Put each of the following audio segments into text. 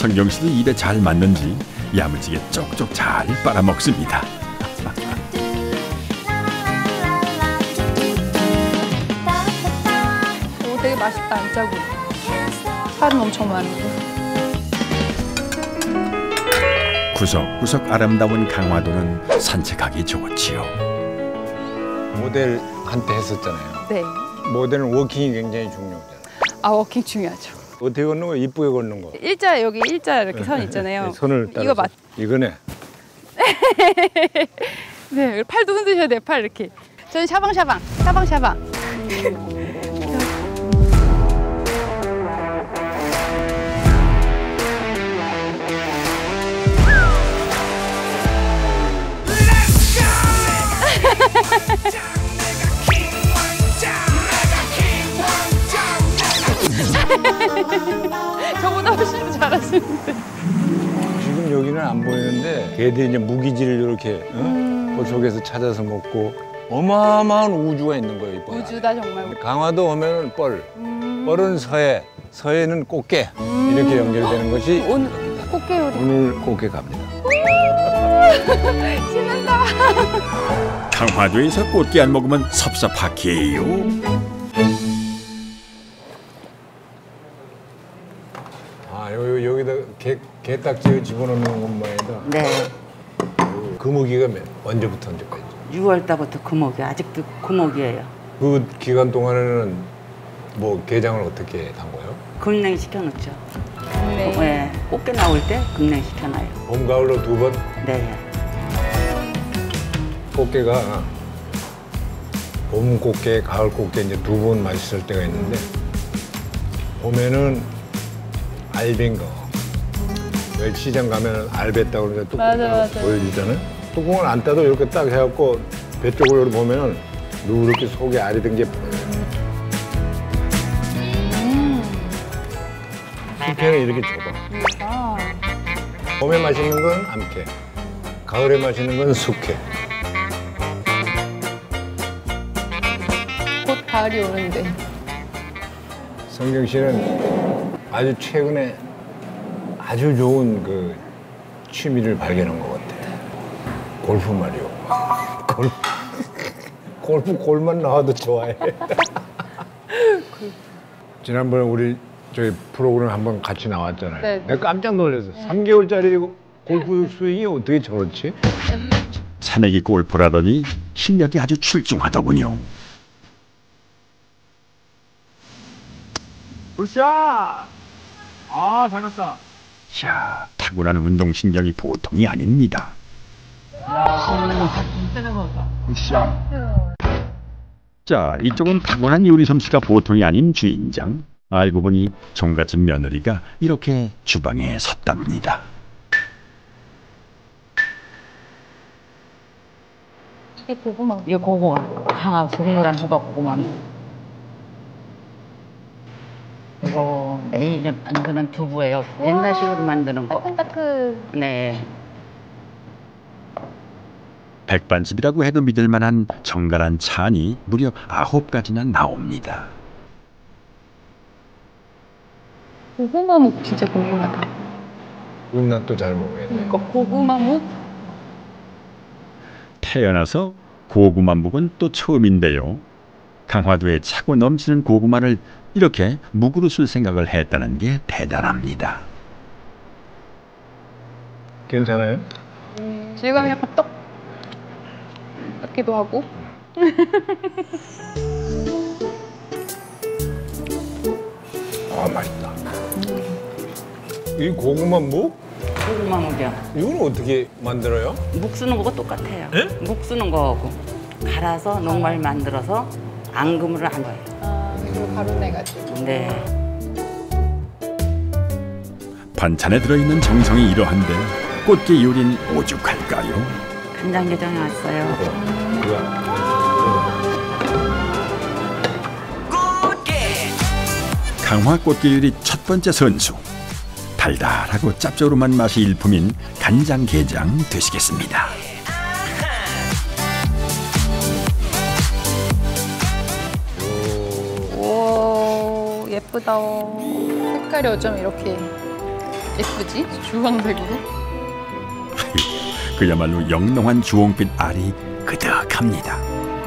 성경 씨도 입에 잘 맞는지 야무지게 쪽쪽 잘 빨아먹습니다. 오, 되게 맛있다, 안 짜고. 살은 엄청 많고. 구석구석 아름다운 강화도는 산책하기 좋지요. 모델한테 했었잖아요. 네. 모델은 워킹이 굉장히 중요하잖아요. 아, 워킹 중요하죠. 어떻게 걷는 거? 이쁘게 걷는 거. 일자, 여기 일자 이렇게 선 있잖아요. 손을 따라서. 이거 맞. 이거네. 네, 팔도 흔드셔야 돼요, 팔 이렇게. 저는 샤방샤방, 샤방샤방. 저보다 훨씬 잘하시는데. 지금 여기는 안 보이는데 걔들이 이제 무기질을 이렇게 그 속에서 찾아서 먹고 어마어마한 우주가 있는 거예요. 이번에. 우주다 정말. 강화도 오면은 뻘, 뻘은 서해, 서해는 꽃게 이렇게 연결되는 것이 오늘 꽃게 요리. 오늘 꽃게 갑니다. 신난다. 강화도에서 꽃게 안 먹으면 섭섭하게요. 아, 여기다 게딱지를 집어넣는 것만이다. 네. 금어기가 언제부터 언제까지? 6월 달부터 금옥이에요. 아직도 금옥이에요. 그 기간 동안에는 뭐 게장을 어떻게 담궈요? 금냉 시켜놓죠. 네. 네. 꽃게 나올 때 금냉 시켜놔요. 봄, 가을로 두 번? 네. 꽃게가 봄 꽃게, 가을 꽃게 이제 두 번 맛있을 때가 있는데 봄에는 알빈 거. 왜 시장 가면 알뱉다고 그러는데 뚜껑을 보여주잖아요. 뚜껑을 안 따도 이렇게 딱 해갖고 배 쪽으로 이렇게 보면은 누렇게 속에 알이 든 게 보여요. 숙회는 이렇게 좁아. 봄에 맛있는 건 암캐, 가을에 맛있는 건 숙회. 곧 가을이 오는데. 성경 씨는 아주 최근에 아주 좋은 그 취미를 발견한 것 같아요. 골프 말이요. 골프 골만 나와도 좋아해. 지난번에 우리 저희 프로그램 한번 같이 나왔잖아요. 네. 내가 깜짝 놀랐어. 3개월짜리 골프 스윙이 어떻게 저렇지? 새내기 골프라더니 실력이 아주 출중하더군요. 굿샷! 아, 잘 갔다. 이야, 타고난 운동신경이 보통이 아닙니다. 굿샷. 자, 이쪽은 타고난 요리 솜씨가 보통이 아닌 주인장. 알고 보니 종갓집 며느리가 이렇게 주방에 섰답니다. 이게 고구마. 이거 고구마. 아, 소금물한 호박 고구마. 이거 매일 만드는 두부예요. 옛날식으로 만드는 거. 따끈따끈. 네. 백반집이라고 해도 믿을 만한 정갈한 찬이 무려 9가지나 나옵니다. 고구마묵 진짜 궁금하다. 그럼 또 잘 먹어야겠네. 이거 고구마묵? 태어나서 고구마 묵은 또 처음인데요. 강화도에 차고 넘치는 고구마를 이렇게 묵으로 쓸 생각을 했다는 게 대단합니다. 괜찮아요? 질감이 약간 떡 같기도 하고. 아, 맛있다. 이 고구마 묵? 고구마 묵이요. 이건 어떻게 만들어요? 묵 쓰는 거가 똑같아요. 예? 묵 쓰는 거하고 갈아서 녹말 만들어서 앙금을 한 거예요. 아, 그리고 가루 내가지고. 네. 반찬에 들어있는 정성이 이러한데 꽃게 요리는 오죽할까요? 간장게장에 왔어요. 그거. 강화 꽃게 요리 첫 번째 선수. 달달하고 짭조름한 맛이 일품인 간장게장 되시겠습니다. 오, 예쁘다. 색깔이 어쩜 이렇게 예쁘지? 주황색으로. 그야말로 영롱한 주홍빛 알이 그득합니다.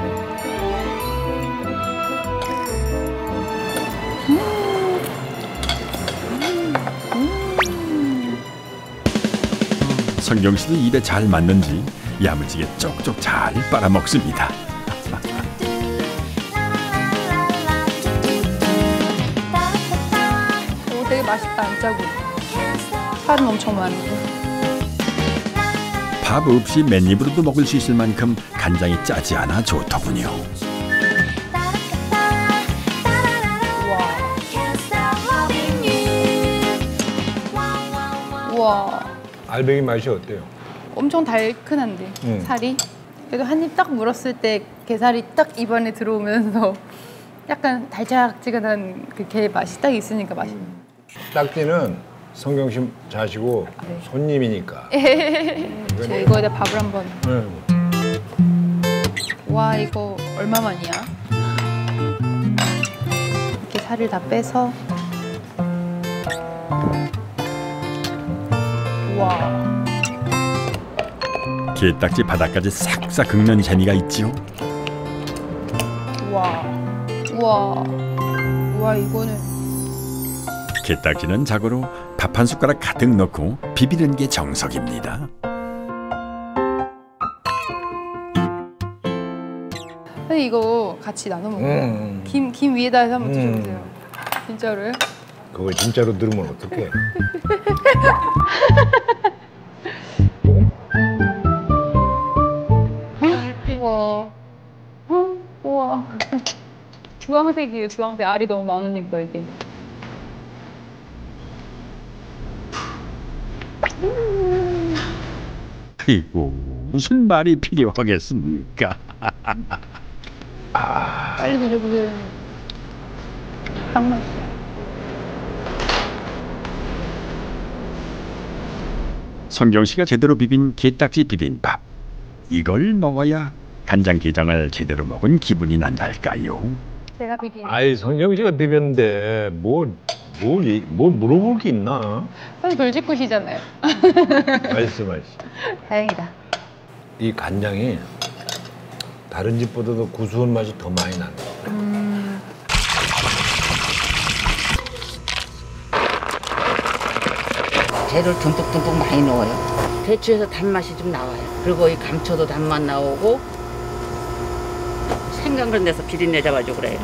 성경 씨도 입에 잘 맞는지 야무지게 쪽쪽 잘 빨아먹습니다. 오, 되게 맛있다, 안 짜고. 살은 엄청 많은데. 밥 없이 맨입으로도 먹을 수 있을 만큼 간장이 짜지 않아 좋더군요. 우와. 알배기 맛이 어때요? 엄청 달큰한데, 살이. 그래도 한 입 딱 물었을 때 게살이 딱 입안에 들어오면서 약간 달짝지근한 그 게 맛이 딱 있으니까 맛있네. 딱지는 성경 씨 자시고 네. 손님이니까. 제가 이거에다 밥을 한번. 네. 와, 이거 얼마만이야? 이렇게 살을 다 빼서. 와. 게딱지 바닥까지 싹싹 긁는 재미가 있지요. 와. 우와. 우와, 이거는. 게딱지는 자고로 밥 한 숟가락 가득 넣고 비비는 게 정석입니다. 근데 이거 같이 나눠 먹어요. 김 위에다 해서 한번 드셔보세요. 진짜로요? 그걸 진짜로 들으면 어떡해. 우와. 우와. 주황색이에요, 주황색. 알이 너무 많으니까, 이게. 그리고 무슨 말이 필요하겠습니까? 빨리 드셔보세요. 딱 맛있어요. 성경 씨가 제대로 비빈 게딱지 비빔밥. 이걸 먹어야 간장게장을 제대로 먹은 기분이 난달까요? 제가 비빔. 아이 성경 씨가 비볐는데 뭐 물어볼 게 있나? 선생님 돌직구시잖아요. 말씀하시. 다행이다. 이 간장이 다른 집보다도 구수한 맛이 더 많이 나네. 재료를 듬뿍듬뿍 많이 넣어요. 대추에서 단맛이 좀 나와요. 그리고 이 감초도 단맛 나오고 생강을 내서 비린내져가지고 그래요.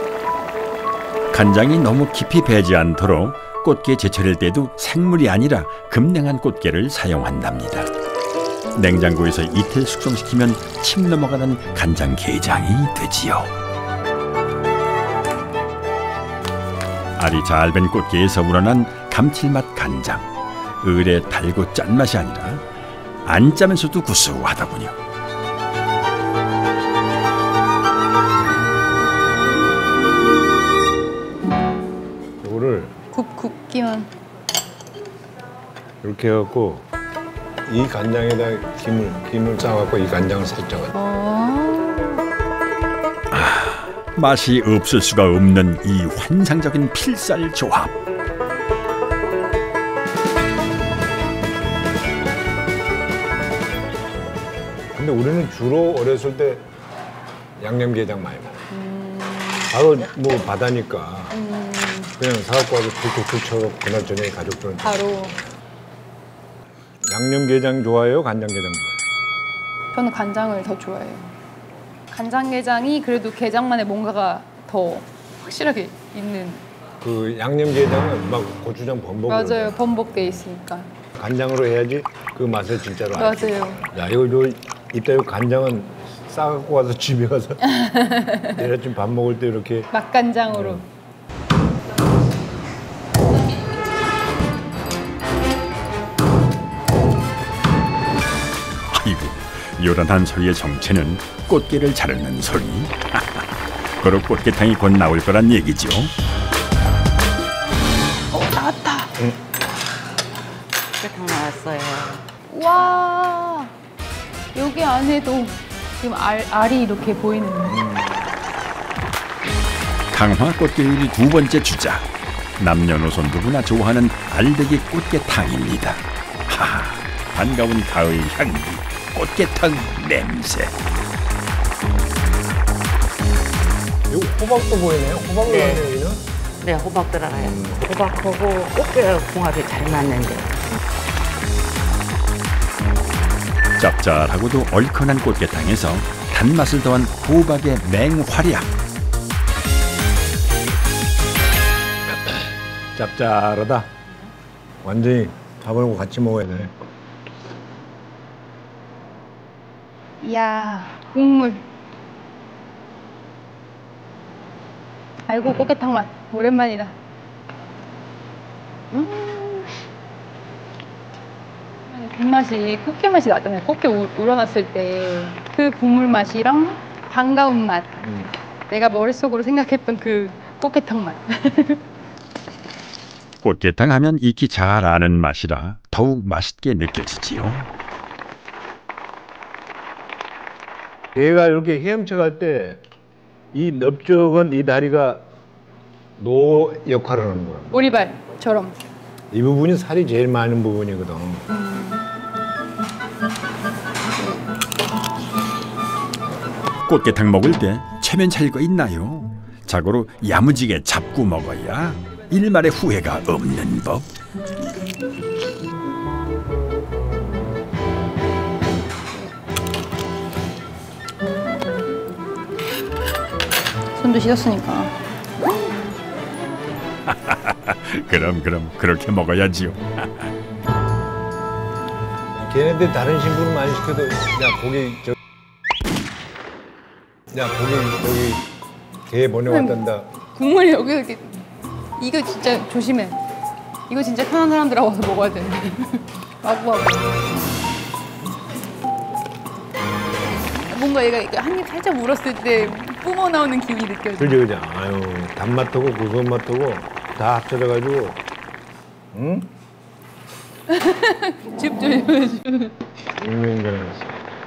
간장이 너무 깊이 배지 않도록 꽃게 제철일 때도 생물이 아니라 급냉한 꽃게를 사용한답니다. 냉장고에서 이틀 숙성시키면 침 넘어가는 간장게장이 되지요. 알이 잘 밴 꽃게에서 우러난 감칠맛 간장. 을의 달고 짠맛이 아니라 안 짜면서도 구수하더군요. 이거를 굽기만. 이렇게 해갖고 이 간장에다 김을 싸갖고 이 간장을 살짝. 맛이 없을 수가 없는 이 환상적인 필살 조합. 근데 우리는 주로 어렸을 때 양념게장 많이 먹어. 바로 뭐 바다니까 그냥 사갖고 와서 툭툭툭 쳐서 그날 저녁에 가족들은 바로. 양념게장 좋아해요? 간장게장 좋아해요? 저는 간장을 더 좋아해요. 간장게장이 그래도 게장만의 뭔가가 더 확실하게 있는. 그 양념게장은 막 고추장 범벅. 맞아요. 번복돼 있으니까. 간장으로 해야지 그 맛을 진짜로 알지. 맞아요. 야 이거 이따 이 간장은 싸갖고 와서 집에 가서 내일 아침 밥 먹을 때 이렇게 맛간장으로. 아이고, 요란한 소리의 정체는 꽃게를 자르는 소리. 그로 꽃게탕이 곧 나올 거란 얘기죠. 나왔다. 깨탕 나왔어요. 와, 여기 안에도 지금 알이 이렇게 보이는. 강화 꽃게 요리 두 번째 주자. 남녀노소 누구나 좋아하는 알배기 꽃게탕입니다. 하하, 반가운 가을 향기, 꽃게탕 냄새. 여기 호박도 보이네요. 호박을 네. 넣네요, 여기는. 네, 호박 들어가요. 호박하고 꽃게 궁합이 잘 맞는데. 짭짤하고도 얼큰한 꽃게탕에서 단맛을 더한 호박의 맹활약. 짭짤하다. 완전히 밥하고 같이 먹어야 돼. 이야, 국물. 아이고, 꽃게탕 맛. 오랜만이다. 뒷맛이 꽃게 맛이 나잖아요. 꽃게 우러났을 때 그 국물 맛이랑 반가운 맛. 내가 머릿속으로 생각했던 그 꽃게탕 맛. 꽃게탕 하면 익히 잘 아는 맛이라 더욱 맛있게 느껴지지요. 얘가 이렇게 헤엄쳐 갈 때 이 넓적한 이 다리가 노 역할을 하는 거야. 오리발처럼. 이 부분이 살이 제일 많은 부분이거든. 꽃게탕 먹을 때 체면 차릴 거 있나요? 자고로 야무지게 잡고 먹어야 일말의 후회가 없는 법. 손도 씻었으니까. 그럼 그렇게 먹어야지요. 걔네들 다른 신부는 많이 시켜도 야 고기 저기 개 보내왔단다. 국물이 여기 이렇게. 이거 진짜 조심해. 이거 진짜 편한 사람들 와서 먹어야 되는데. 마구마구. 뭔가 얘가 한 입 살짝 물었을 때 뿜어 나오는 기분이 느껴져. 그죠. 아유 단맛하고 고소한 맛하고 다 합쳐져가지고 응? 줍줍. 인간이었어.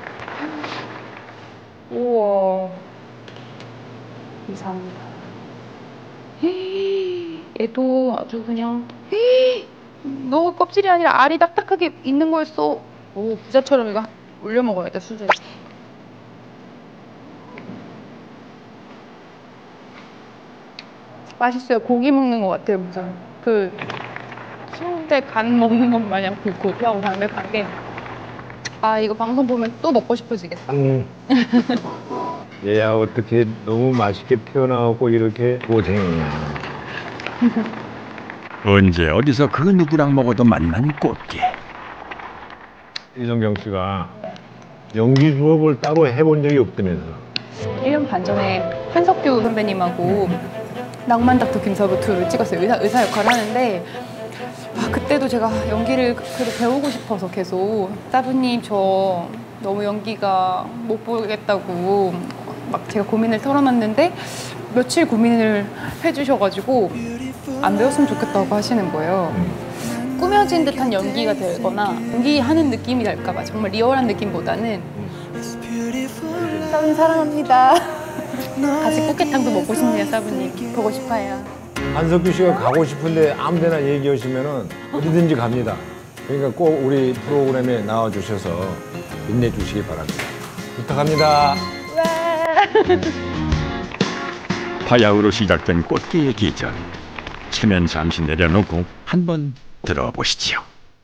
우와. 이상합니다. 얘도 아주 그냥 너 껍질이 아니라 알이 딱딱하게 있는 거였어. 오, 부자처럼 이거 올려 먹어야겠다, 수저에. 맛있어요. 고기 먹는 것 같아요. 무슨 그 순대 간 먹는 것 마냥 그 고기하고 담백한 게. 아, 이거 방송 보면 또 먹고 싶어지겠다. 얘야 어떻게 너무 맛있게 태어나고 이렇게 고생이냐. 언제 어디서 그 누구랑 먹어도 맛난 꽃게. 이성경 씨가 연기 수업을 따로 해본 적이 없다면서. 1년 반 전에 한석규 선배님하고 낭만 닥터 김서부 2를 찍었어요. 의사 역할을 하는데 그때도 제가 연기를 그래도 배우고 싶어서 계속 사부님 저 너무 연기가 못 보겠다고 막 제가 고민을 털어놨는데 며칠 고민을 해주셔가지고 안 배웠으면 좋겠다고 하시는 거예요. 꾸며진 듯한 연기가 되거나 연기하는 느낌이 날까봐 정말 리얼한 느낌보다는 사부님 사랑합니다. 같이 꽃게탕도 먹고 싶네요. 사부님 보고 싶어요. 한석규 씨가 가고 싶은데 아무데나 얘기하시면은 어디든지 갑니다. 그러니까 꼭 우리 프로그램에 나와주셔서 빛내주시기 바랍니다. 부탁합니다. 바야흐로 시작된 꽃게의 계절. 체면 잠시 내려놓고 한번 들어보시지요.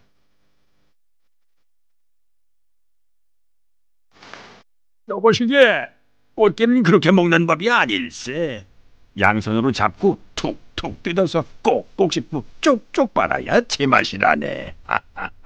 여보시게 꽃게는 그렇게 먹는 법이 아닐세. 양손으로 잡고 툭툭 뜯어서 꼭꼭 씹고 쭉쭉 빨아야 제맛이라네.